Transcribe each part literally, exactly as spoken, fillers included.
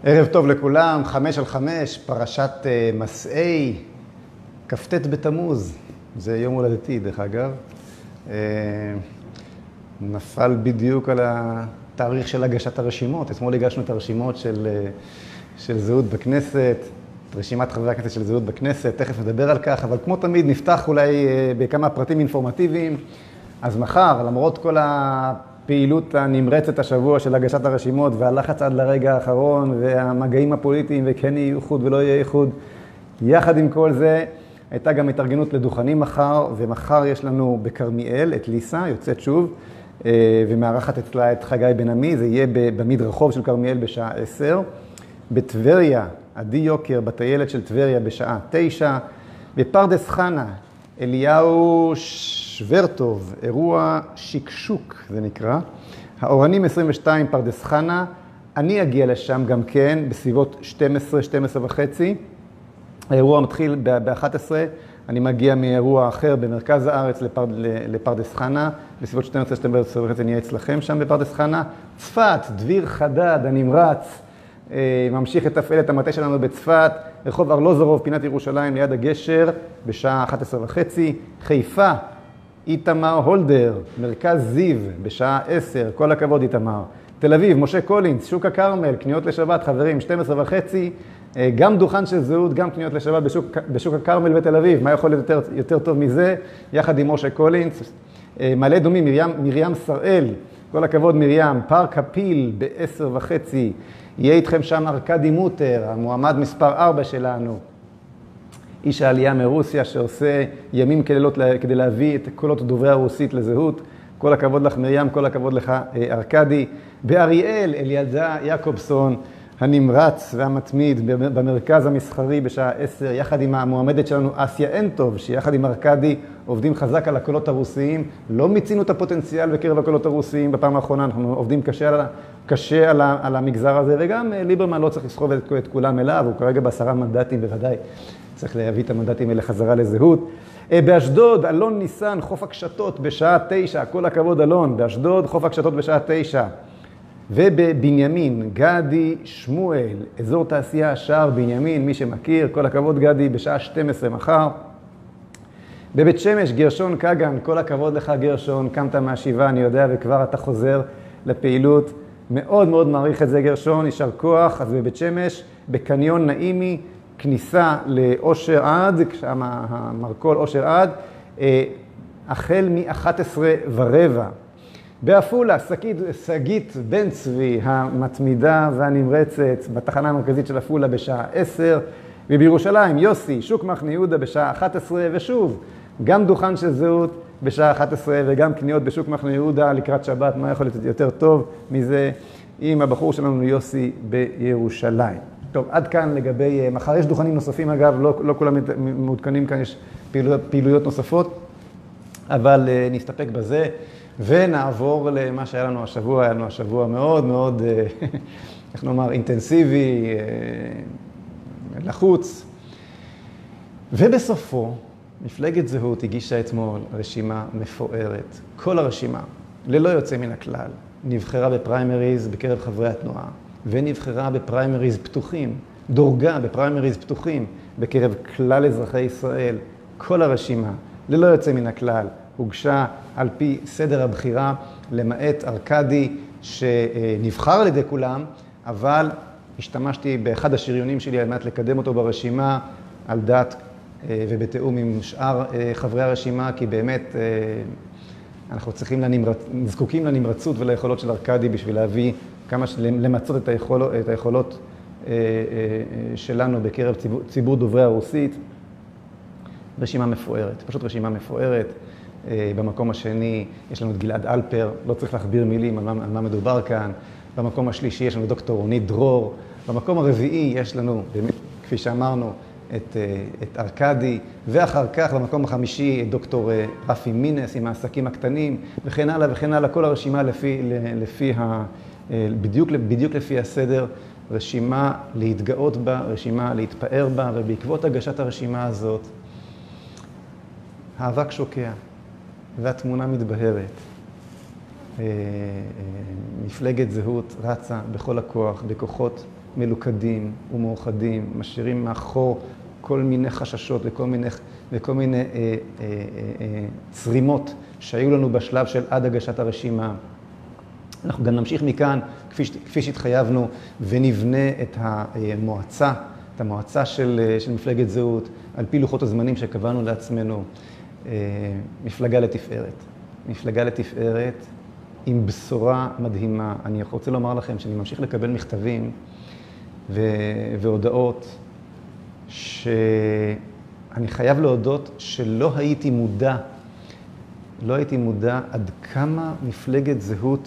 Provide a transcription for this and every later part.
ערב טוב לכולם, חמש על חמש, פרשת מסעי, כ"ט בתמוז, זה יום הולדתי דרך אגב. נפל בדיוק על התאריך של הגשת הרשימות, אתמול הגשנו את הרשימות של, של זהות בכנסת, את רשימת חברי הכנסת של זהות בכנסת, תכף נדבר על כך, אבל כמו תמיד נפתח אולי בכמה פרטים אינפורמטיביים. אז מחר, למרות כל הפעילות הנמרצת השבוע של הגשת הרשימות והלחץ עד לרגע האחרון והמגעים הפוליטיים וכן יהיה איחוד ולא יהיה איחוד, יחד עם כל זה הייתה גם התארגנות לדוכנים מחר, ומחר יש לנו בכרמיאל את ליסה, יוצאת שוב, ומארחת אצלה את חגי בן עמי, זה יהיה במדרחוב של כרמיאל בשעה עשר. בטבריה, עדי יוקר, בטיילת של טבריה בשעה תשע. בפרדס חנה, אליהו שוורטוב, אירוע שקשוק זה נקרא. האורנים עשרים ושתיים פרדס חנה, אני אגיע לשם גם כן בסביבות שתים עשרה, שתים עשרה וחצי. האירוע מתחיל ב-אחת עשרה, אני מגיע מאירוע אחר במרכז הארץ לפרד, לפרדס חנה, בסביבות שתים עשרה, שתים עשרה וחצי נהיה אצלכם שם בפרדס חנה. צפת, דביר חדד, הנמרץ, ממשיך לתפעל את המטה שלנו בצפת, רחוב ארלוזורוב, פינת ירושלים ליד הגשר, בשעה אחת עשרה וחצי. חיפה, איתמר הולדר, מרכז זיו, בשעה עשר, כל הכבוד איתמר. תל אביב, משה קולינס, שוק הכרמל, קניות לשבת, חברים, שתים עשרה וחצי, גם דוכן של זהות, גם קניות לשבת בשוק, בשוק הכרמל בתל אביב. מה יכול להיות יותר, יותר טוב מזה? יחד עם משה קולינס. מעלה אדומים, מרים, מרים שראל, כל הכבוד מרים, פארק הפיל ב-עשר וחצי. יהיה איתכם שם ארקדי מוטר, המועמד מספר ארבע שלנו. איש העלייה מרוסיה שעושה ימים כלילות כדי להביא את קולות דוברי הרוסית לזהות. כל הכבוד לך מרים, כל הכבוד לך ארקדי. באריאל, אליעדה יעקובסון, הנמרץ והמתמיד במרכז המסחרי בשעה עשר, יחד עם המועמדת שלנו אסיה אנטוב, שיחד עם ארקדי עובדים חזק על הקולות הרוסיים. לא מיצינו את הפוטנציאל בקרב הקולות הרוסיים בפעם האחרונה, אנחנו עובדים קשה על, קשה על, על המגזר הזה, וגם ליברמן לא צריך לסחוב את, את כולם אליו, הוא כרגע בעשרה מנדטים בוודאי, צריך להביא את המנדטים האלה חזרה לזהות. באשדוד, אלון ניסן, חוף הקשתות בשעה תשע, כל הכבוד אלון, באשדוד חוף הקשתות בשעה תשע. ובבנימין, גדי שמואל, אזור תעשייה שער בנימין, מי שמכיר, כל הכבוד גדי, בשעה שתים עשרה מחר. בבית שמש, גרשון קגן, כל הכבוד לך גרשון, קמת מהשיבה, אני יודע, וכבר אתה חוזר לפעילות. מאוד מאוד מעריך את זה גרשון, יישר כוח. אז בבית שמש, בקניון נעימי, כניסה לאושר עד, שם המרקול אושר עד, החל מ-אחת עשרה ורבע. באפולה, שגית בן צבי, המתמידה והנמרצת, בתחנה המרכזית של אפולה בשעה עשר. ובירושלים, יוסי, שוק מחנה יהודה בשעה אחת עשרה, ושוב, גם דוכן של זהות בשעה אחת עשרה, וגם קניות בשוק מחנה יהודה לקראת שבת. מה יכול להיות יותר טוב מזה עם הבחור שלנו יוסי בירושלים. טוב, עד כאן לגבי, מחר יש דוכנים נוספים אגב, לא, לא כולם מעודכנים כאן, יש פעילויות, פעילויות נוספות, אבל uh, נסתפק בזה, ונעבור למה שהיה לנו השבוע. היה לנו השבוע מאוד מאוד, uh, איך נאמר, אינטנסיבי, uh, לחוץ, ובסופו, מפלגת זהות הגישה אתמול רשימה מפוארת. כל הרשימה, ללא יוצא מן הכלל, נבחרה בפריימריז בקרב חברי התנועה, ונבחרה בפריימריז פתוחים, דורגה בפריימריז פתוחים בקרב כלל אזרחי ישראל. כל הרשימה, ללא יוצא מן הכלל, הוגשה על פי סדר הבחירה, למעט ארקדי שנבחר על ידי כולם, אבל השתמשתי באחד השריונים שלי על מנת לקדם אותו ברשימה, על דעת ובתאום עם שאר חברי הרשימה, כי באמת אנחנו צריכים לנמרצ... זקוקים לנמרצות וליכולות של ארקדי בשביל להביא כמה ש... למצות את היכולות, את היכולות שלנו בקרב ציבור, ציבור דוברי הרוסית. רשימה מפוארת, פשוט רשימה מפוארת. במקום השני יש לנו את גלעד אלפר, לא צריך להכביר מילים על מה, על מה מדובר כאן. במקום השלישי יש לנו דוקטור רונית דרור. במקום הרביעי יש לנו, כפי שאמרנו, את, את ארקדי, ואחר כך במקום החמישי את דוקטור רפי מינס עם העסקים הקטנים, וכן הלאה וכן הלאה. כל הרשימה לפי, לפי ה, בדיוק, בדיוק לפי הסדר, רשימה להתגאות בה, רשימה להתפאר בה, ובעקבות הגשת הרשימה הזאת, האבק שוקע והתמונה מתבהרת. מפלגת זהות רצה בכל הכוח, בכוחות מלוכדים ומאוחדים, משאירים מאחור כל מיני חששות וכל מיני, וכל מיני אה, אה, אה, צרימות שהיו לנו בשלב של עד הגשת הרשימה. אנחנו גם נמשיך מכאן, כפי, כפי שהתחייבנו, ונבנה את המועצה, את המועצה של, של מפלגת זהות, על פי לוחות הזמנים שקבענו לעצמנו, מפלגה לתפארת. מפלגה לתפארת עם בשורה מדהימה. אני רוצה לומר לכם שאני ממשיך לקבל מכתבים ו, והודעות שאני חייב להודות שלא הייתי מודע, לא הייתי מודע עד כמה מפלגת זהות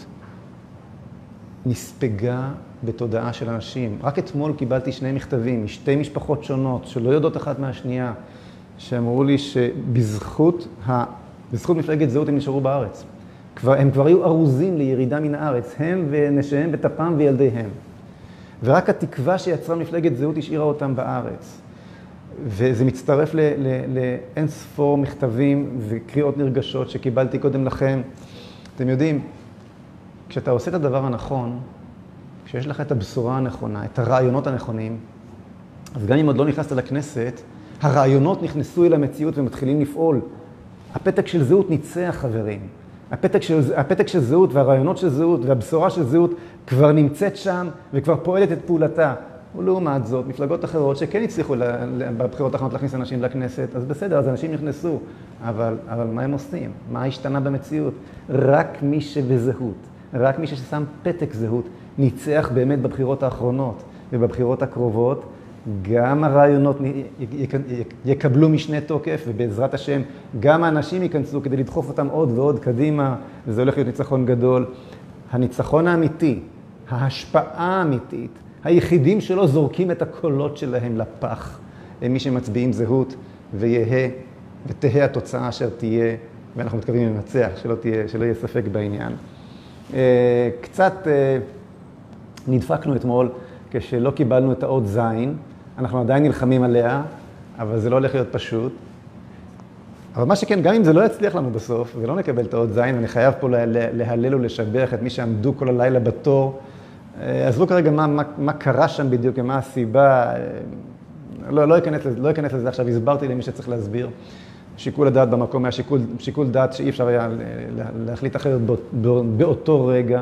נספגה בתודעה של אנשים. רק אתמול קיבלתי שני מכתבים משתי משפחות שונות שלא יודעות אחת מהשנייה, שאמרו לי שבזכות ה... בזכות מפלגת זהות הם נשארו בארץ. כבר, הם כבר היו ארוזים לירידה מן הארץ, הם ונשיהם וטפם וילדיהם. ורק התקווה שיצרה מפלגת זהות השאירה אותם בארץ. וזה מצטרף ל, ל, לאין ספור מכתבים וקריאות נרגשות שקיבלתי קודם לכם. אתם יודעים, כשאתה עושה את הדבר הנכון, כשיש לך את הבשורה הנכונה, את הרעיונות הנכונים, אז גם אם עוד לא נכנסת לכנסת, הרעיונות נכנסו אל המציאות ומתחילים לפעול. הפתק של זהות ניצח, חברים. הפתק של, הפתק של זהות והרעיונות של זהות והבשורה של זהות כבר נמצאת שם וכבר פועלת את פעולתה. ולעומת זאת, מפלגות אחרות שכן הצליחו בבחירות האחרונות להכניס אנשים לכנסת, אז בסדר, אז אנשים נכנסו. אבל, אבל מה הם עושים? מה השתנה במציאות? רק מי שבזהות, רק מי ששם פתק זהות, ניצח באמת בבחירות האחרונות ובבחירות הקרובות. גם הרעיונות יקבלו משנה תוקף, ובעזרת השם גם האנשים ייכנסו כדי לדחוף אותם עוד ועוד קדימה, וזה הולך להיות ניצחון גדול. הניצחון האמיתי, ההשפעה האמיתית, היחידים שלא זורקים את הקולות שלהם לפח, הם מי שמצביעים זהות, ויהיה, ותהיה התוצאה אשר תהיה, ואנחנו מתכוונים לנצח, שלא תהיה, שלא יהיה ספק בעניין. קצת נדפקנו אתמול, כשלא קיבלנו את האות זין, אנחנו עדיין נלחמים עליה, אבל זה לא הולך להיות פשוט. אבל מה שכן, גם אם זה לא יצליח לנו בסוף, ולא נקבל את האות זין, אני חייב פה להלל ולשבח את מי שעמדו כל הלילה בתור. עזבו כרגע מה, מה, מה קרה שם בדיוק, מה הסיבה. לא, לא אכנס לזה, לא אכנס לזה עכשיו, הסברתי למי שצריך להסביר. שיקול הדעת במקום היה שיקול, שיקול דעת שאי אפשר היה להחליט אחרת באותו רגע.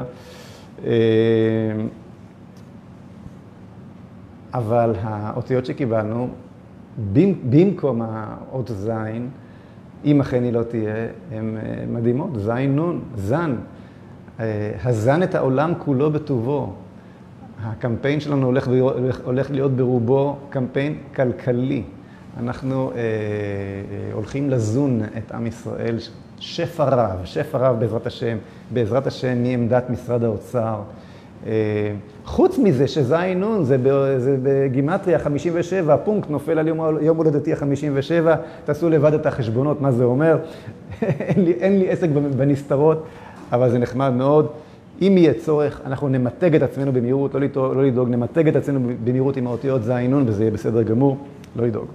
אבל האותיות שקיבלנו, במקום האות זין, אם אכן היא לא תהיה, הן מדהימות. זין נון, זן. הזן את העולם כולו בטובו. הקמפיין שלנו הולך, הולך להיות ברובו קמפיין כלכלי. אנחנו אה, הולכים לזון את עם ישראל, שפע רב, שפע רב בעזרת השם, בעזרת השם מעמדת משרד האוצר. חוץ מזה שזין נון זה בגימטריה חמישים ושבע, הפונקט נופל על יום, יום הולדתי ה-חמישים ושבע, תעשו לבד את החשבונות מה זה אומר, אין לי, אין לי עסק בנסתרות, אבל זה נחמד מאוד. אם יהיה צורך, אנחנו נמתג את עצמנו במהירות, לא לדאוג, לא לדאוג, נמתג את עצמנו במהירות עם האותיות זין נון, וזה יהיה בסדר גמור, לא לדאוג.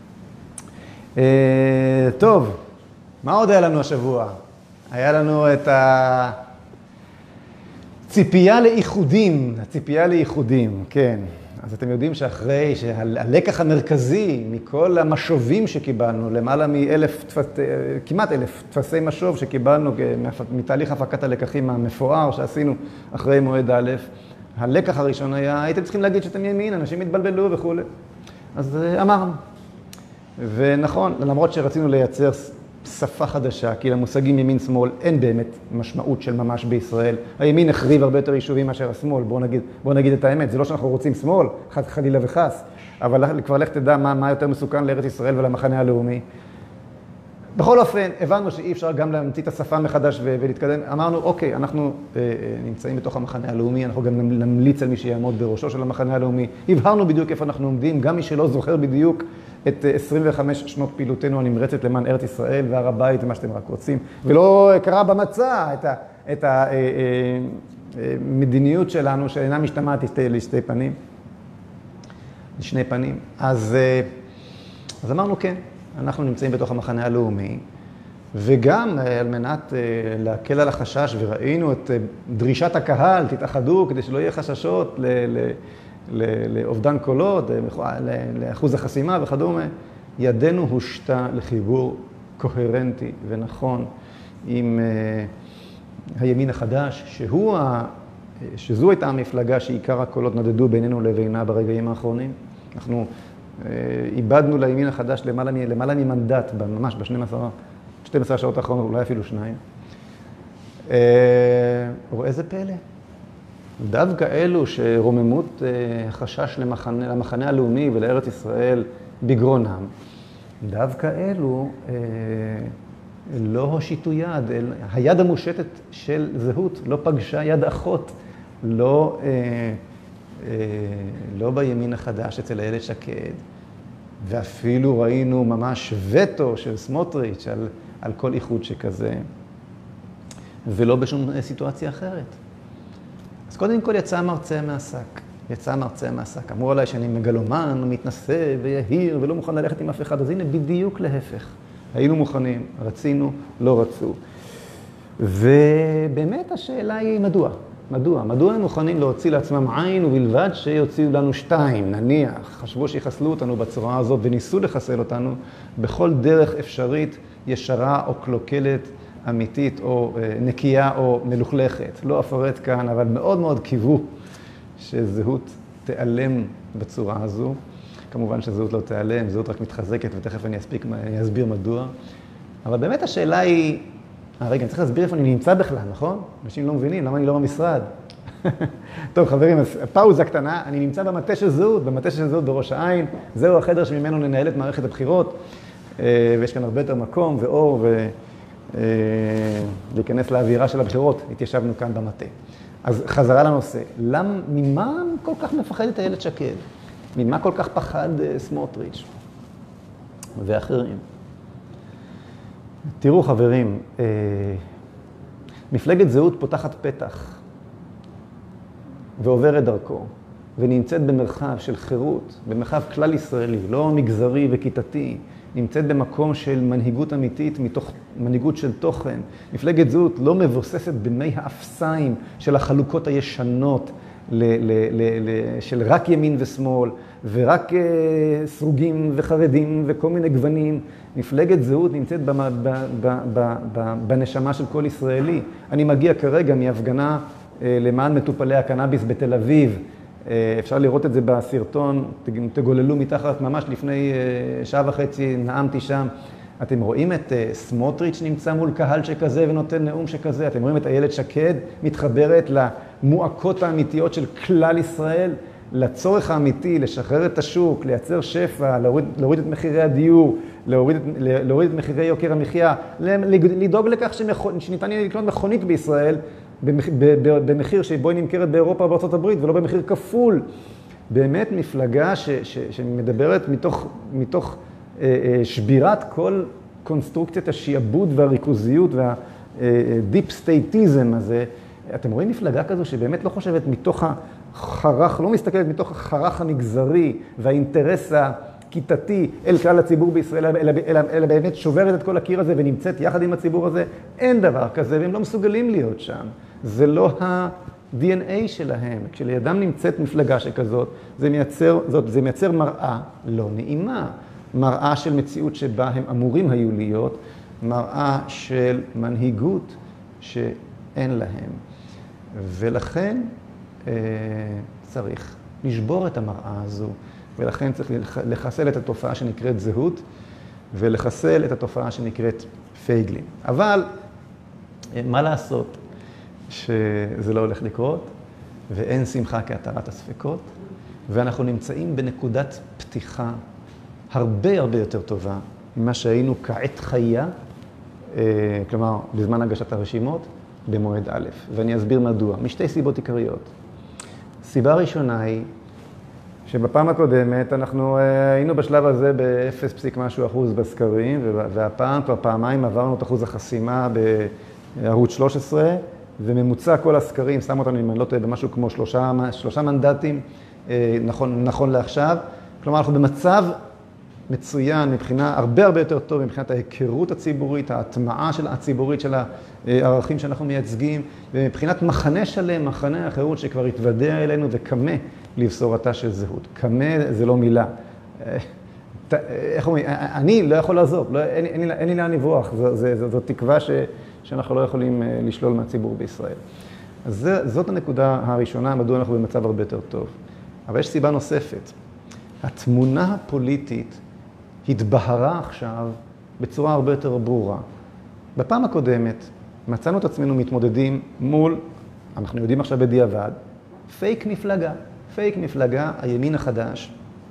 טוב, מה עוד היה לנו השבוע? היה לנו את ה... ציפייה לאיחודים, הציפייה לאיחודים, כן. אז אתם יודעים שאחרי שהלקח המרכזי מכל המשובים שקיבלנו, למעלה מאלף, כמעט אלף תפסי משוב שקיבלנו מתהליך הפקת הלקחים המפואר שעשינו אחרי מועד א', הלקח הראשון היה, הייתם צריכים להגיד שאתם ימין, אנשים התבלבלו וכו'. אז אמרנו. ונכון, למרות שרצינו לייצר שפה חדשה, כי למושגים ימין-שמאל אין באמת משמעות של ממש בישראל. הימין החריב הרבה יותר יישובים מאשר השמאל, בואו נגיד, בוא נגיד את האמת, זה לא שאנחנו רוצים שמאל, חלילה וחס, אבל כבר לך תדע מה, מה יותר מסוכן לארץ ישראל ולמחנה הלאומי. בכל אופן, הבנו שאי אפשר גם להמציא את השפה מחדש ולהתקדם. אמרנו, אוקיי, אנחנו אה, אה, נמצאים בתוך המחנה הלאומי, אנחנו גם נמליץ על מי שיעמוד בראשו של המחנה הלאומי. הבהרנו בדיוק איפה אנחנו עומדים, גם מי שלא זוכר בדיוק את עשרים וחמש שנות פעילותנו הנמרצת למען ארץ ישראל והר הבית ומה שאתם רק רוצים. ולא קרא במצע את, ה, את המדיניות שלנו שאינה משתמעת לשתי פנים, לשני פנים. אז, אז אמרנו כן. אנחנו נמצאים בתוך המחנה הלאומי, וגם על מנת להקל על החשש, וראינו את דרישת הקהל, תתאחדו כדי שלא יהיה חששות לאובדן קולות, לאחוז החסימה וכדומה, ידנו הושתה לחיבור קוהרנטי ונכון עם הימין החדש, שהוא ה... שזו הייתה המפלגה שעיקר הקולות נדדו בינינו לבינה ברגעים האחרונים. אנחנו איבדנו לימין החדש למעלה, למעלה ממנדט, ממש ב-שתים עשרה שעות האחרונות, אולי אפילו שניים. ואיזה פלא. דווקא אלו שרוממות החשש למחנה, למחנה הלאומי ולארץ ישראל בגרונם, דווקא אלו לא הושיטו יד, היד המושטת של זהות לא פגשה יד אחות, לא, לא בימין החדש אצל איילת שקד, ואפילו ראינו ממש וטו של סמוטריץ' על, על כל איחוד שכזה, ולא בשום סיטואציה אחרת. אז קודם כל יצא מרצה מהשק, יצא מרצה מהשק. אמרו עליי שאני מגלומן, מתנשא ויהיר ולא מוכן ללכת עם אף אחד, אז הנה בדיוק להפך. היינו מוכנים, רצינו, לא רצו. ובאמת השאלה היא מדוע? מדוע? מדוע הם מוכנים להוציא לעצמם עין ובלבד שיוציאו לנו שתיים, נניח, חשבו שיחסלו אותנו בצורה הזאת וניסו לחסל אותנו בכל דרך אפשרית, ישרה או קלוקלת, אמיתית או נקייה או מלוכלכת. לא אפרט כאן, אבל מאוד מאוד קיוו שזהות תיעלם בצורה הזו. כמובן שזהות לא תיעלם, זהות רק מתחזקת, ותכף אני אספיק, אני אסביר מדוע. אבל באמת השאלה היא, אה, רגע, אני צריך להסביר איפה אני נמצא בכלל, נכון? אנשים לא מבינים, למה אני לא במשרד? טוב, חברים, אז פאוזה קטנה, אני נמצא במטה של זהות, במטה של זהות בראש העין, זהו החדר שממנו ננהל את מערכת הבחירות, ויש כאן הרבה יותר מקום ואור, ו... להיכנס לאווירה של הבחירות, התיישבנו כאן במטה. אז חזרה לנושא, למ, ממה כל כך מפחדת איילת שקד? ממה כל כך פחד סמוטריץ' ואחרים? תראו חברים, מפלגת זהות פותחת פתח ועוברת דרכו, ונמצאת במרחב של חירות, במרחב כלל ישראלי, לא מגזרי וכיתתי, נמצאת במקום של מנהיגות אמיתית, מתוך מנהיגות של תוכן. מפלגת זהות לא מבוססת במי האפסיים של החלוקות הישנות, ל- ל- ל- ל- של רק ימין ושמאל, ורק uh, סרוגים וחרדים וכל מיני גוונים. מפלגת זהות נמצאת ב- ב- ב- ב- ב- בנשמה של כל ישראלי. אני מגיע כרגע מהפגנה uh, למען מטופלי הקנאביס בתל אביב, אפשר לראות את זה בסרטון, תגוללו מתחת, ממש לפני שעה וחצי נאמתי שם. אתם רואים את סמוטריץ' נמצא מול קהל שכזה ונותן נאום שכזה, אתם רואים את איילת שקד מתחברת למועקות האמיתיות של כלל ישראל, לצורך האמיתי, לשחרר את השוק, לייצר שפע, להוריד, להוריד את מחירי הדיור, להוריד, להוריד את מחירי יוקר המחיה, לדאוג לכך שניתן יהיה לקנות מכונית בישראל, במחיר שבו היא נמכרת באירופה או בארצות הברית, ולא במחיר כפול. באמת מפלגה ש, ש, שמדברת מתוך, מתוך אה, אה, שבירת כל קונסטרוקציית השיעבוד והריכוזיות והדיפ סטייטיזם הזה. אתם רואים מפלגה כזו שבאמת לא חושבת מתוך החרך, לא מסתכלת מתוך החרך המגזרי והאינטרס הכיתתי אל כלל הציבור בישראל, אלא, אלא, אלא באמת שוברת את כל הקיר הזה ונמצאת יחד עם הציבור הזה. אין דבר כזה, והם לא מסוגלים להיות שם. זה לא ה-די אן איי שלהם. כשלידם נמצאת מפלגה שכזאת, זה מייצר, זאת, זה מייצר מראה לא נעימה. מראה של מציאות שבה הם אמורים היו להיות, מראה של מנהיגות שאין להם. ולכן אה, צריך לשבור את המראה הזו, ולכן צריך לחסל את התופעה שנקראת זהות, ולחסל את התופעה שנקראת פייגלין. אבל מה לעשות שזה לא הולך לקרות, ואין שמחה כהתרת הספקות, ואנחנו נמצאים בנקודת פתיחה הרבה הרבה יותר טובה ממה שהיינו כעת חיה, כלומר בזמן הגשת הרשימות, במועד א'. ואני אסביר מדוע, משתי סיבות עיקריות. סיבה ראשונה היא שבפעם הקודמת אנחנו היינו בשלב הזה ב-אפס פסיק משהו אחוז בסקרים, והפעם כבר פעמיים עברנו את אחוז החסימה בערוץ שלוש עשרה, וממוצע כל הסקרים שם אותנו, אם אני לא טועה, במשהו כמו שלושה, שלושה מנדטים, נכון, נכון לעכשיו. כלומר, אנחנו במצב מצוין מבחינה הרבה הרבה יותר טוב, מבחינת ההיכרות הציבורית, ההטמעה של הציבורית של הערכים שאנחנו מייצגים, ומבחינת מחנה שלם, מחנה החירות שכבר התוודע אלינו וקמה לבשורתה של זהות. קמה זה לא מילה. איך אומרים? אני לא יכול לעזוב, לא, אין, אין, אין לי לאן לברוח. זו, זו, זו, זו תקווה ש, שאנחנו לא יכולים לשלול מהציבור בישראל. אז זה, זאת הנקודה הראשונה, מדוע אנחנו במצב הרבה יותר טוב. אבל יש סיבה נוספת. התמונה הפוליטית התבהרה עכשיו בצורה הרבה יותר ברורה. בפעם הקודמת מצאנו את עצמנו מתמודדים מול, אנחנו יודעים עכשיו בדיעבד, פייק מפלגה. פייק מפלגה, הימין החדש,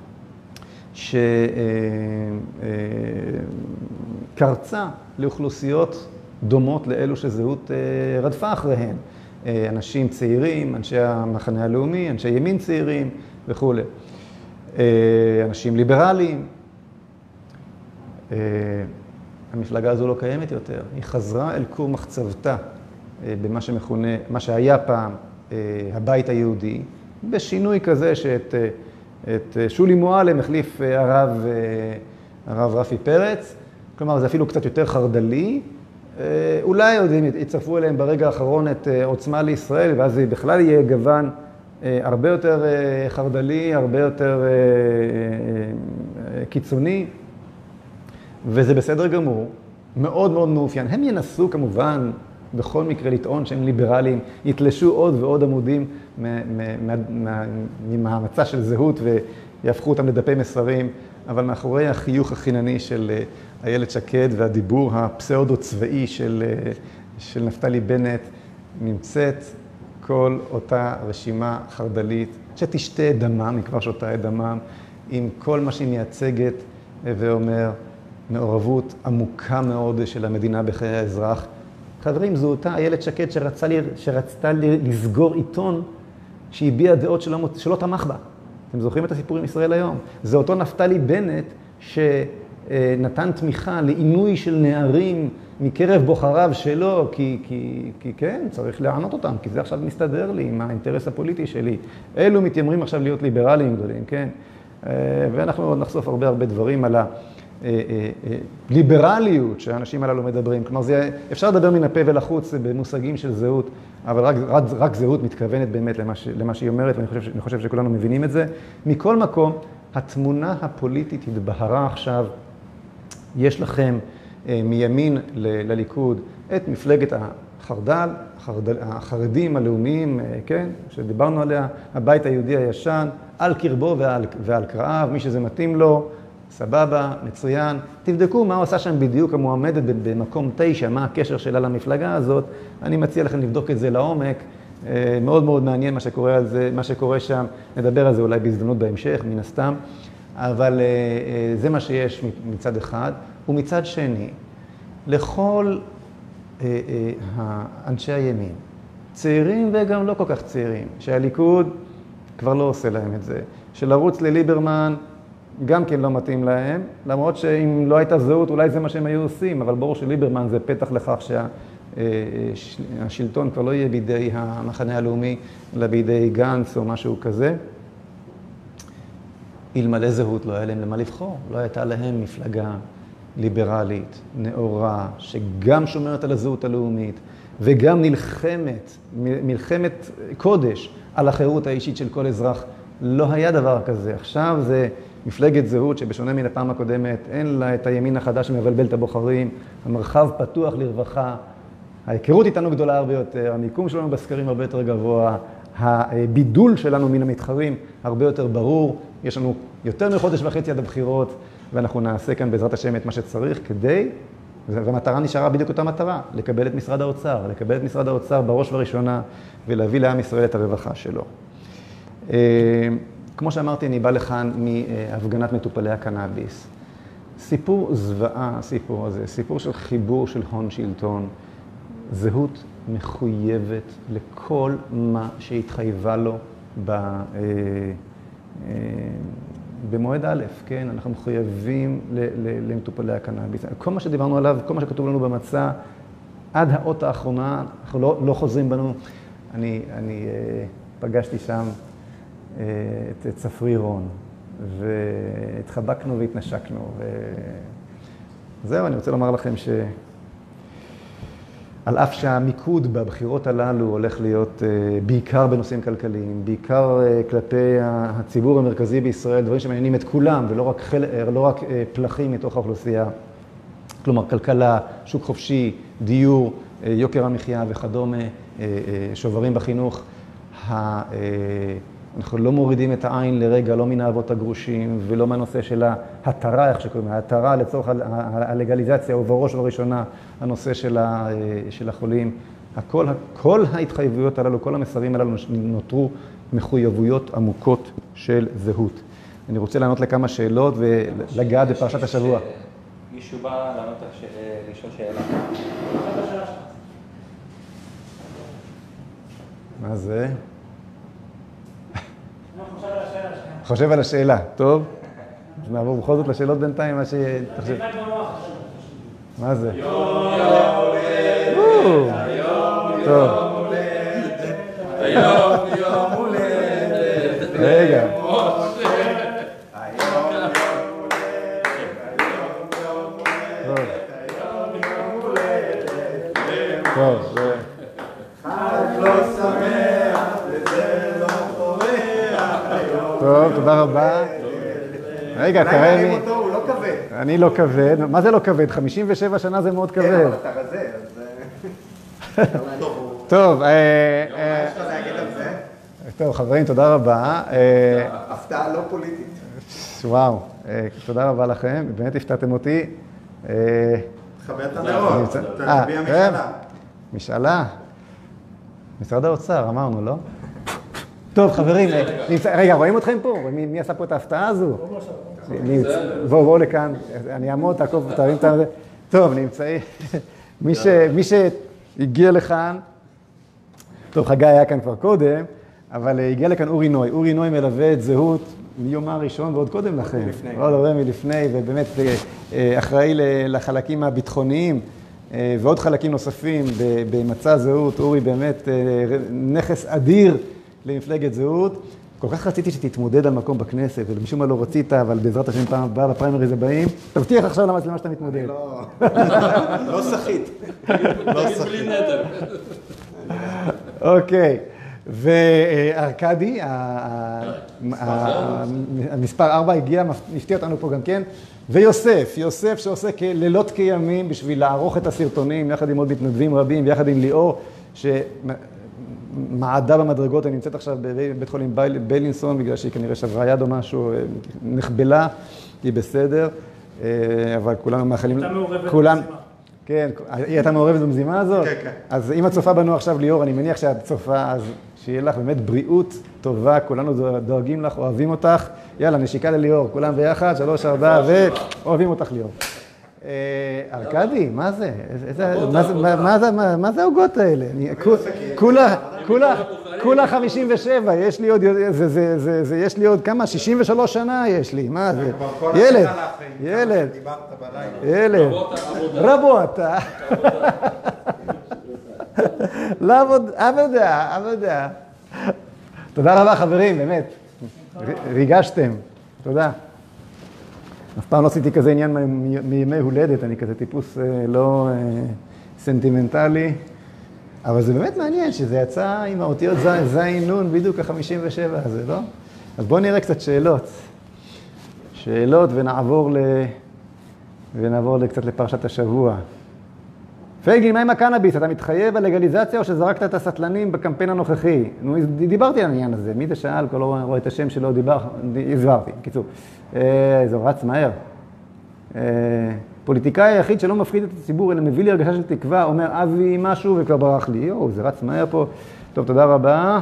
שקרצה לאוכלוסיות דומות לאלו שזהות רדפה אחריהן. אנשים צעירים, אנשי המחנה הלאומי, אנשי ימין צעירים וכו'. אנשים ליברליים. המפלגה הזו לא קיימת יותר. היא חזרה אל כור מחצבתה במה שמכונה, מה שהיה פעם הבית היהודי, בשינוי כזה שאת את שולי מועלם החליף הרב, הרב רפי פרץ. כלומר, זה אפילו קצת יותר חרדלי. אולי עוד יצטרפו אליהם ברגע האחרון את עוצמה לישראל, ואז זה בכלל יהיה גוון הרבה יותר חרדלי, הרבה יותר קיצוני, וזה בסדר גמור, מאוד מאוד מאופיין. הם ינסו כמובן בכל מקרה לטעון שהם ליברליים, יתלשו עוד ועוד עמודים ממאמצה של זהות ויהפכו אותם לדפי מסרים, אבל מאחורי החיוך החינני של איילת שקד והדיבור הפסאודו-צבאי של, של נפתלי בנט, נמצאת כל אותה רשימה חרדלית שתשתה את דמם, היא כבר שותה את דמם, עם כל מה שהיא מייצגת ואומר, מעורבות עמוקה מאוד של המדינה בחיי האזרח. חברים, זו אותה איילת שקד שרצה לי, שרצתה לי לסגור עיתון שהביע דעות שלא, שלא תמך בה. אתם זוכרים את הסיפור עם ישראל היום? זה אותו נפתלי בנט שנתן תמיכה לעינוי של נערים מקרב בוחריו שלו, כי, כי, כי כן, צריך לענות אותם, כי זה עכשיו מסתדר לי עם האינטרס הפוליטי שלי. אלו מתיימרים עכשיו להיות ליברליים גדולים, כן? ואנחנו נחשוף הרבה הרבה דברים על הליברליות שהאנשים הללו מדברים. כלומר, זה, אפשר לדבר מן הפה ולחוץ במושגים של זהות, אבל רק, רק, רק זהות מתכוונת באמת למה, ש, למה שהיא אומרת, ואני חושב, אני חושב שכולנו מבינים את זה. מכל מקום, התמונה הפוליטית התבהרה עכשיו. יש לכם אה, מימין ל, לליכוד את מפלגת החרד"ל, החרדל, החרדים הלאומיים, אה, כן, שדיברנו עליה, הבית היהודי הישן, על קרבו ועל, ועל קרעיו, מי שזה מתאים לו, סבבה, מצוין. תבדקו מה עושה שם בדיוק המועמדת במקום תשע, מה הקשר שלה למפלגה הזאת. אני מציע לכם לבדוק את זה לעומק. מאוד מאוד מעניין מה שקורה על זה, מה שקורה שם. נדבר על זה אולי בהזדמנות בהמשך, מן הסתם. אבל זה מה שיש מצד אחד. ומצד שני, לכל אנשי הימין, צעירים וגם לא כל כך צעירים, שהליכוד כבר לא עושה להם את זה. שלרוץ לליברמן, גם כן לא מתאים להם, למרות שאם לא הייתה זהות, אולי זה מה שהם היו עושים, אבל ברור שליברמן זה פתח לכך שהשלטון כבר לא יהיה בידי המחנה הלאומי, אלא בידי גנץ או משהו כזה. אלמלא זהות לא היה להם למה לבחור, לא הייתה להם מפלגה ליברלית, נאורה, שגם שומרת על הזהות הלאומית, וגם נלחמת, מלחמת קודש על החירות האישית של כל אזרח. לא היה דבר כזה. עכשיו זה מפלגת זהות שבשונה מן הפעם הקודמת, אין לה את הימין החדש שמבלבל את הבוחרים, המרחב פתוח לרווחה, ההיכרות איתנו גדולה הרבה יותר, המיקום שלנו בסקרים הרבה יותר גבוה, הבידול שלנו מן המתחרים הרבה יותר ברור, יש לנו יותר מחודש וחצי עד הבחירות, ואנחנו נעשה כאן בעזרת השם את מה שצריך כדי, והמטרה נשארה בדיוק אותה מטרה, לקבל את משרד האוצר, לקבל את משרד האוצר בראש ובראשונה, ולהביא לעם ישראל את הרווחה שלו. כמו שאמרתי, אני בא לכאן מהפגנת מטופלי הקנאביס. סיפור זוועה, הסיפור הזה, סיפור של חיבור של הון שלטון, זהות מחויבת לכל מה שהתחייבה לו ב, במועד א', כן? אנחנו מחויבים למטופלי הקנאביס. כל מה שדיברנו עליו, כל מה שכתוב לנו במצע, עד האות האחרונה, אנחנו לא, לא חוזרים בנו. אני, אני פגשתי שם את צפרי רון, והתחבקנו והתנשקנו. וזהו, אני רוצה לומר לכם ש... על אף שהמיקוד בבחירות הללו הולך להיות בעיקר בנושאים כלכליים, בעיקר כלפי הציבור המרכזי בישראל, דברים שמעניינים את כולם, ולא רק, חל... לא רק פלחים מתוך האוכלוסייה. כלומר, כלכלה, שוק חופשי, דיור, יוקר המחיה וכדומה, שוברים בחינוך. אנחנו לא מורידים את העין לרגע, לא מן האבות הגרושים ולא מהנושא של ההתרה, איך שקוראים, ההתרה לצורך הלגליזציה, ובראש ובראשונה הנושא של, ה, של החולים. הכל, כל ההתחייבויות הללו, כל המסרים הללו נותרו מחויבויות עמוקות של זהות. אני רוצה לענות לכמה שאלות ולגעת בפרשת השבוע. מישהו בא לענות לשאול שאלה. מה זה? חושב על השאלה, טוב? אז נעבור בכל זאת לשאלות בינתיים, מה שתחשב. מה זה? יום הולדת, היום יום הולדת, היום יום הולדת. רגע. טוב, זה... חג לא שמח, וזה לא פורח היום. טוב, תודה רבה. רגע, תראה לי... אותו, הוא לא כבד. אני לא כבד. מה זה לא כבד? חמישים ושבע שנה זה מאוד כבד. כן, אבל אתה רזה, אז... טוב, מה יש לך להגיד על זה? טוב, חברים, תודה רבה. הפתעה לא פוליטית. וואו, תודה רבה לכם, באמת הפתעתם אותי. תכבד את הנרות, תביע משאלה. משאלה? משרד האוצר, אמרנו, לא? טוב, חברים, רגע, רואים אתכם פה? מי עשה פה את ההפתעה הזו? בואו, בואו לכאן, אני אעמוד, תעקוב, תרים את זה. טוב, נמצאי. מי שהגיע לכאן, טוב, חגי היה כאן כבר קודם, אבל הגיע לכאן אורי נוי. אורי נוי מלווה את זהות מיומה הראשון ועוד קודם לכם. עוד הרבה מלפני, ובאמת אחראי לחלקים הביטחוניים ועוד חלקים נוספים במצע זהות. אורי באמת נכס אדיר למפלגת זהות. כל כך רציתי שתתמודד על מקום בכנסת, ומשום מה לא רצית, אבל בעזרת השם פעם הבאה בפריימריז הבאים. תבטיח עכשיו למה שאתה מתמודד. לא שחית. תגיד בלי נדר. אוקיי, וארקדי, המספר ארבע הגיע, מפתיע אותנו פה גם כן, ויוסף, יוסף שעושה לילות כימים בשביל לערוך את הסרטונים, יחד עם עוד מתנדבים רבים, ויחד עם ליאור, שמעדה במדרגות, אני נמצאת עכשיו בבית חולים ביילינסון, בגלל שהיא כנראה שברה יד או משהו, נחבלה, היא בסדר, אבל כולנו מאחלים... הייתה מעורבת כולם... במזימה. כן, היא הייתה מעורבת במזימה הזאת? כן, כן. אז אם את צופה בנו עכשיו, ליאור, אני מניח שאת צופה, אז שיהיה לך באמת בריאות טובה, כולנו דואגים לך, אוהבים אותך. יאללה, נשיקה לליאור, כולם ביחד, שלוש, ארבע, ואוהבים אותך, ליאור. ארקדי, מה זה? מה זה העוגות האלה? כולה חמישים ושבע, יש לי עוד, יש לי עוד כמה? שישים ושלוש שנה יש לי, מה זה? ילד, ילד, ילד, רבו אתה. לעבוד, עבודה, עבודה. תודה רבה חברים, באמת, ריגשתם, תודה. אף פעם לא עשיתי כזה עניין מימי הולדת, אני כזה טיפוס לא סנטימנטלי, אבל זה באמת מעניין שזה יצא עם האותיות זין נון בדיוק ה-חמישים ושבע הזה, לא? אז בואו נראה קצת שאלות. שאלות ונעבור ל... ונעבור קצת לפרשת השבוע. פייגלין, מה עם הקנאביס? אתה מתחייב על לגליזציה או שזרקת את הסטלנים בקמפיין הנוכחי? נו, דיברתי על העניין הזה. מי זה שאל? כל לא רואה את השם שלו, דיבר, הסברתי. בקיצור, זה רץ מהר. פוליטיקאי היחיד שלא מפחיד את הציבור, אלא מביא לי הרגשה של תקווה, אומר אבי משהו וכבר ברח לי. יואו, זה רץ מהר פה. טוב, תודה רבה.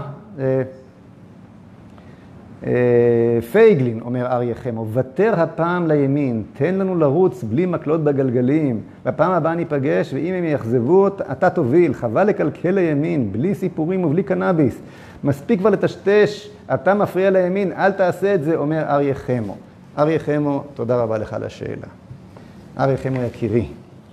פייגלין, אומר אריה חמו, ותר הפעם לימין, תן לנו לרוץ בלי מקלות בגלגלים. בפעם הבאה ניפגש, ואם הם יחזבו, אתה תוביל. חבל לקלקל לימין, בלי סיפורים ובלי קנאביס. מספיק כבר לטשטש, אתה מפריע לימין, אל תעשה את זה, אומר אריה חמו. אריה חמו, תודה רבה לך על השאלה. אריה חמו יקירי.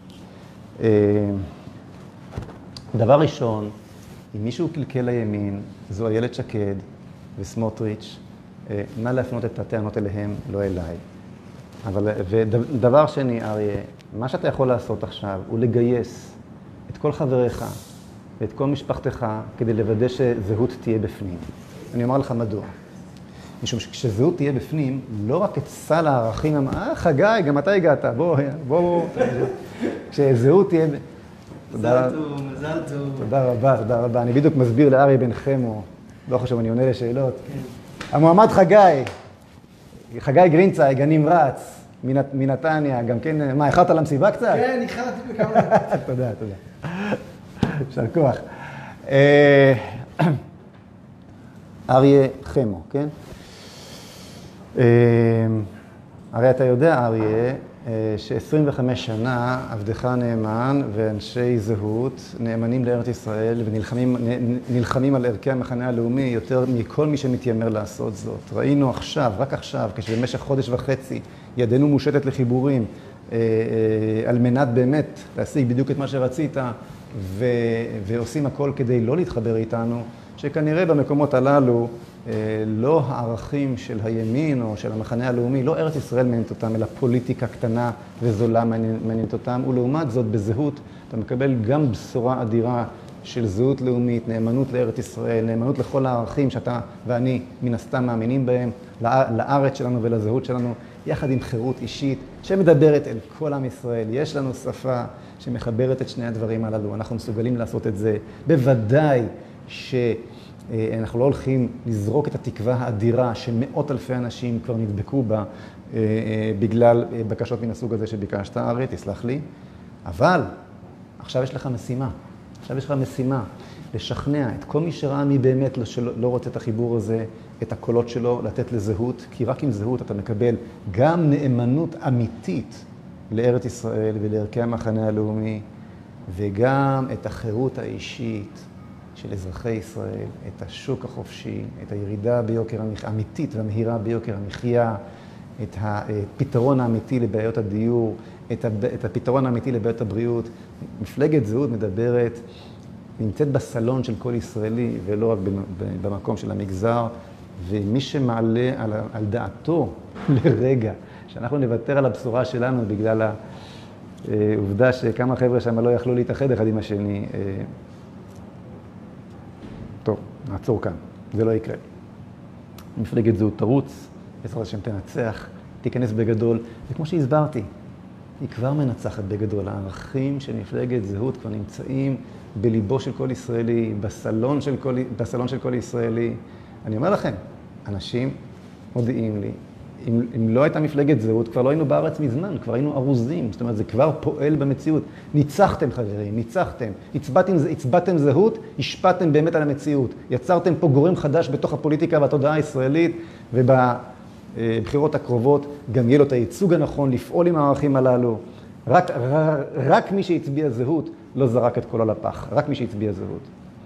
דבר ראשון, אם מישהו קלקל לימין, זו איילת שקד וסמוטריץ', נא להפנות את הטענות אליהם, לא אליי. אבל, ודבר שני, אריה, מה שאתה יכול לעשות עכשיו הוא לגייס את כל חבריך ואת כל משפחתך כדי לוודא שזהות תהיה בפנים. אני אומר לך מדוע. משום שכשזהות תהיה בפנים, לא רק את סל הערכים, אה, חגי, גם אתה הגעת, בוא, בוא, כשזהות תהיה... מזל טוב, מזל טוב. תודה רבה, תודה רבה. אני בדיוק מסביר לאריה בן חמו, לא חושב, אני עונה לשאלות. המועמד חגי, חגי גרינצייג, הנמרץ, מנתניה, גם כן, מה, איחרת למסיבה קצת? כן, איחרתי בכמה דקות. תודה, תודה. יישר כוח. אריה חמו, כן? הרי אתה יודע, אריה, ש-עשרים וחמש שנה עבדך נאמן ואנשי זהות נאמנים לארץ ישראל ונלחמים על ערכי המחנה הלאומי יותר מכל מי שמתיימר לעשות זאת. ראינו עכשיו, רק עכשיו, כשבמשך חודש וחצי ידנו מושטת לחיבורים על מנת באמת להשיג בדיוק את מה שרצית ו- ועושים הכל כדי לא להתחבר איתנו, שכנראה במקומות הללו לא הערכים של הימין או של המחנה הלאומי, לא ארץ ישראל מעניינת אותם, אלא פוליטיקה קטנה וזולה מעניינת אותם, ולעומת זאת בזהות אתה מקבל גם בשורה אדירה של זהות לאומית, נאמנות לארץ ישראל, נאמנות לכל הערכים שאתה ואני מן הסתם מאמינים בהם, לארץ שלנו ולזהות שלנו, יחד עם חירות אישית שמדברת אל כל עם ישראל. יש לנו שפה שמחברת את שני הדברים הללו, אנחנו מסוגלים לעשות את זה. בוודאי שאנחנו לא הולכים לזרוק את התקווה האדירה שמאות אלפי אנשים כבר נדבקו בה בגלל בקשות מן הסוג הזה שביקשת, אריה, תסלח לי. אבל עכשיו יש לך משימה, עכשיו יש לך משימה לשכנע את כל מי שראה מי באמת לא, לא רוצה את החיבור הזה, את הקולות שלו, לתת לזהות, כי רק עם זהות אתה מקבל גם נאמנות אמיתית לארץ ישראל ולערכי המחנה הלאומי, וגם את החירות האישית של אזרחי ישראל, את השוק החופשי, את הירידה ביוקר המחיה, האמיתית והמהירה ביוקר המחיה, את הפתרון האמיתי לבעיות הדיור, את, הב... את הפתרון האמיתי לבעיות הבריאות. מפלגת זהות מדברת, נמצאת בסלון של כל ישראלי, ולא רק במקום של המגזר, ומי שמעלה על, על דעתו לרגע, שאנחנו נוותר על הבשורה שלנו בגלל העובדה שכמה חבר'ה שם לא יכלו להתאחד אחד עם השני. טוב, נעצור כאן, זה לא יקרה. מפלגת זהות תרוץ, בעזרת השם תנצח, תיכנס בגדול, וכמו שהסברתי, היא כבר מנצחת בגדול. הערכים של מפלגת זהות כבר נמצאים בליבו של כל ישראלי, בסלון של כל, בסלון של כל ישראלי. אני אומר לכם, אנשים מודיעים לי, אם, אם לא הייתה מפלגת זהות, כבר לא היינו בארץ מזמן, כבר היינו ארוזים. זאת אומרת, זה כבר פועל במציאות. ניצחתם חברים, ניצחתם. הצבעתם, הצבעתם זהות, השפעתם באמת על המציאות. יצרתם פה גורם חדש בתוך הפוליטיקה והתודעה הישראלית, ובבחירות הקרובות גם יהיה לו את הייצוג הנכון לפעול עם הערכים הללו. רק, רק, רק מי שהצביע זהות לא זרק את קולו לפח, רק מי שהצביע זהות.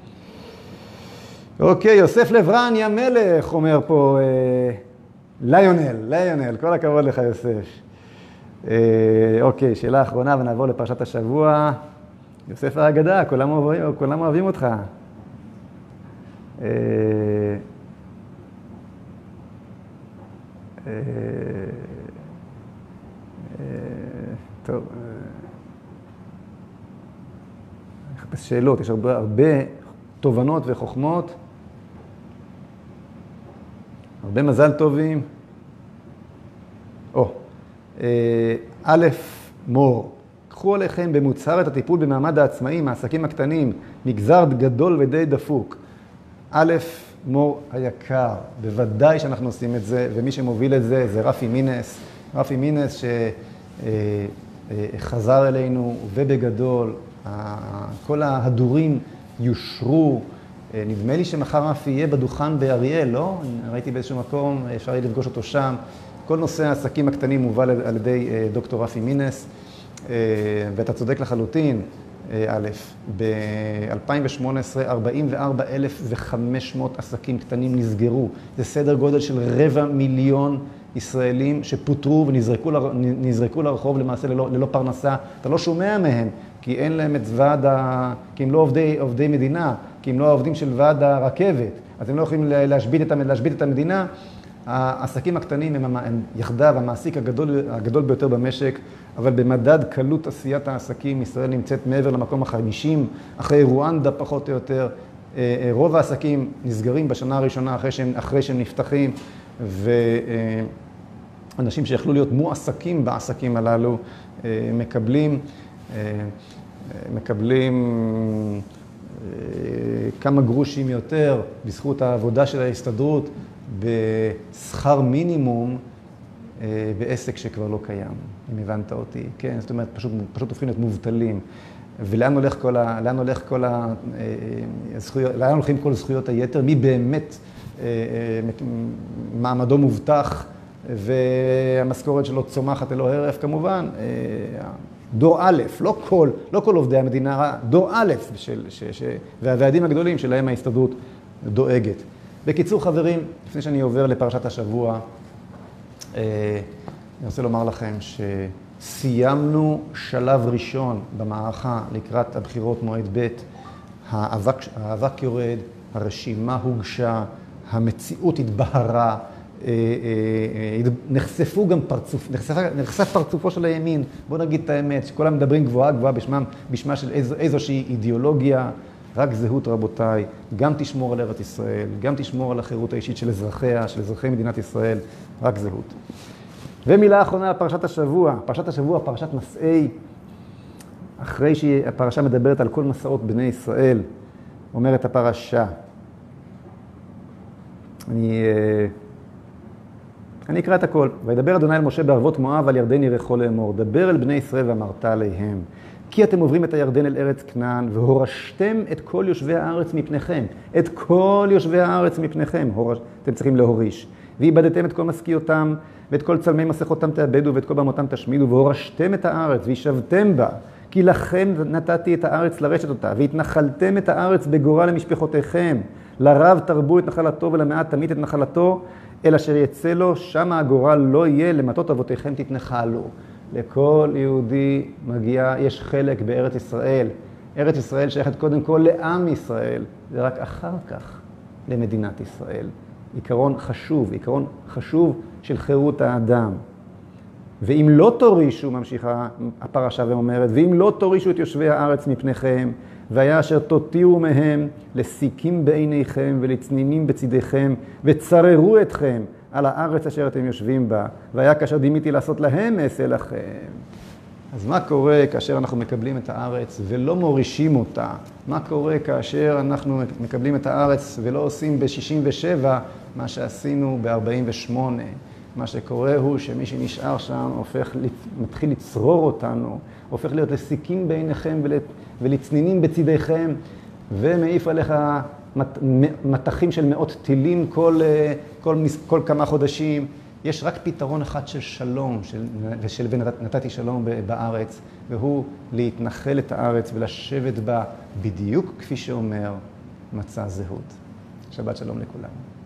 אוקיי, יוסף לברן, יא מלך, אומר פה אה, ליונל, ליונל, כל הכבוד לך יוסף. אה, אוקיי, שאלה אחרונה ונעבור לפרשת השבוע. יוסף האגדה, כולם אוהבים, כולם אוהבים אותך. אה, אה, אה, טוב, אני אחפש שאלות, יש הרבה, הרבה תובנות וחוכמות, הרבה מזל טובים. או, א', מור, קחו עליכם במוצהר את הטיפול במעמד העצמאים, העסקים הקטנים, מגזר גדול ודי דפוק. א', מור היקר, בוודאי שאנחנו עושים את זה, ומי שמוביל את זה זה רפי מינס, רפי מינס שחזר אלינו ובגדול, כל ההדורים יושרו. נדמה לי שמחר רפי יהיה בדוכן באריאל, לא? ראיתי באיזשהו מקום, אפשר יהיה לפגוש אותו שם. כל נושא העסקים הקטנים מובל על ידי דוקטור רפי מינס, ואתה צודק לחלוטין, א', ב-אלפיים ושמונה עשרה ארבעים וארבעה אלף וחמש מאות עסקים קטנים נסגרו. זה סדר גודל של רבע מיליון ישראלים שפוטרו ונזרקו לרחוב למעשה ללא, ללא פרנסה. אתה לא שומע מהם, כי אין להם את ועד ה... כי הם לא עובדי, עובדי מדינה, כי הם לא העובדים של ועד הרכבת, אז הם לא יכולים להשבית את, להשבית את המדינה. העסקים הקטנים הם, הם יחדיו המעסיק הגדול, הגדול ביותר במשק, אבל במדד קלות עשיית העסקים, ישראל נמצאת מעבר למקום החמישים, אחרי רואנדה פחות או יותר. רוב העסקים נסגרים בשנה הראשונה אחרי שהם, אחרי שהם נפתחים, ואנשים שיכלו להיות מועסקים בעסקים הללו מקבלים, מקבלים כמה גרושים יותר בזכות העבודה של ההסתדרות בשכר מינימום בעסק שכבר לא קיים, אם הבנת אותי. כן, זאת אומרת, פשוט, פשוט הופכים להיות מובטלים. ולאן הולך כל ה, לאן הולך כל ה, זכויות, לאן הולכים כל זכויות היתר? מי באמת מעמדו מובטח והמשכורת שלו צומחת אלו הרף? כמובן, דור א', לא כל, לא כל עובדי המדינה, דור א', של, ש, ש, והוועדים הגדולים שלהם ההסתדרות דואגת. בקיצור, חברים, לפני שאני עובר לפרשת השבוע, אני רוצה לומר לכם שסיימנו שלב ראשון במערכה לקראת הבחירות מועד ב'. האבק, האבק יורד, הרשימה הוגשה, המציאות התבהרה, נחשפו גם פרצוף, נחשף, נחשף פרצופו של הימין. בואו נגיד את האמת, שכולם מדברים גבוהה גבוהה בשמם, בשמה של איזו, איזושהי אידיאולוגיה. רק זהות, רבותיי, גם תשמור על ארץ ישראל, גם תשמור על החירות האישית של אזרחיה, של אזרחי מדינת ישראל, רק זהות. ומילה אחרונה, פרשת השבוע. פרשת השבוע, פרשת מסעי, אחרי שהפרשה מדברת על כל מסעות בני ישראל, אומרת הפרשה. אני, אני אקרא את הכל. וידבר אדוני אל משה בערבות מואב על ירדן יריחו לאמור, דבר אל בני ישראל ואמרת עליהם. כי אתם עוברים את הירדן אל ארץ כנען, והורשתם את כל יושבי הארץ מפניכם. את כל יושבי הארץ מפניכם, הורש... אתם צריכים להוריש. ואיבדתם את כל משכיותם, ואת כל צלמי מסכותם תאבדו, ואת כל במותם תשמידו, והורשתם את הארץ, וישבתם בה. כי לכם נתתי את הארץ לרשת אותה, והתנחלתם את הארץ בגורל למשפחותיכם. לרב תרבו את נחלתו, ולמעט תמית את נחלתו, אל אשר יצא לו, שמה הגורל לא יהיה, למטות אבותיכם תתנחלו. לכל יהודי מגיע, יש חלק בארץ ישראל. ארץ ישראל שייכת קודם כל לעם ישראל, ורק אחר כך למדינת ישראל. עיקרון חשוב, עיקרון חשוב של חירות האדם. ואם לא תורישו, ממשיכה הפרשה ואומרת, ואם לא תורישו את יושבי הארץ מפניכם, והיה אשר תותירו מהם לסיכים בעיניכם ולצנינים בצדיכם, וצררו אתכם על הארץ אשר אתם יושבים בה, והיה כאשר דימיתי לעשות להם אעשה לכם. אז מה קורה כאשר אנחנו מקבלים את הארץ ולא מורישים אותה? מה קורה כאשר אנחנו מקבלים את הארץ ולא עושים ב-שישים ושבע מה שעשינו ב-ארבעים ושמונה? מה שקורה הוא שמי שנשאר שם הופך, מתחיל לצרור אותנו, הופך להיות לסיכים בעיניכם ולצנינים בצדיכם, ומעיף עליך מתחים של מאות טילים כל, כל, כל כמה חודשים. יש רק פתרון אחד של שלום, של, ושל ונתתי שלום בארץ, והוא להתנחל את הארץ ולשבת בה בדיוק כפי שאומר מצא זהות. שבת שלום לכולם.